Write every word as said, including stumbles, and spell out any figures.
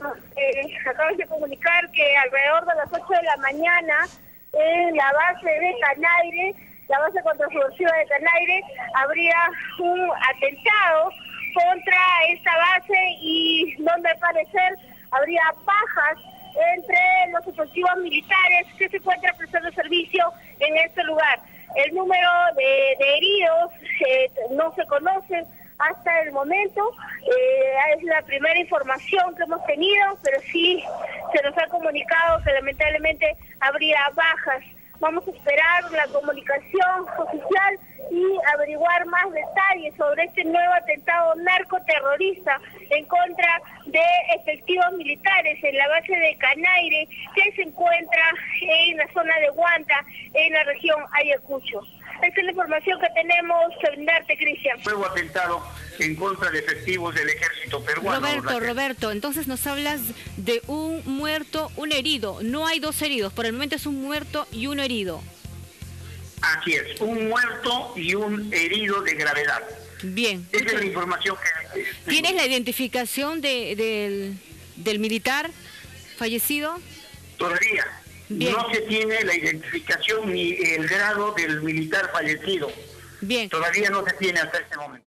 Eh, acabas de comunicar que alrededor de las ocho de la mañana en la base de Canaire, la base contrasubversiva de Canaire, habría un atentado contra esta base y donde al parecer habría bajas entre los efectivos militares que se encuentran prestando servicio en este lugar. El número de, de heridos eh, no se conoce hasta el momento, eh, es la primera información que hemos tenido, pero sí se nos ha comunicado que lamentablemente habría bajas. Vamos a esperar la comunicación oficial y averiguar más detalles sobre este nuevo atentado narcoterrorista en contra de efectivos militares en la base de Canaire, que se encuentra en la zona de Huanta, en la región Ayacucho. Esta es la información que tenemos que brindarte, Cristian. Nuevo atentado en contra de efectivos del ejército peruano. Roberto, Roberto, entonces nos hablas de un muerto, un herido. No hay dos heridos, por el momento es un muerto y uno herido. Así es, un muerto y un herido de gravedad. Bien. Esa es la información que... ¿Tienes la identificación de, del, del militar fallecido? Todavía. Bien. No se tiene la identificación ni el grado del militar fallecido. Bien. Todavía no se tiene hasta este momento.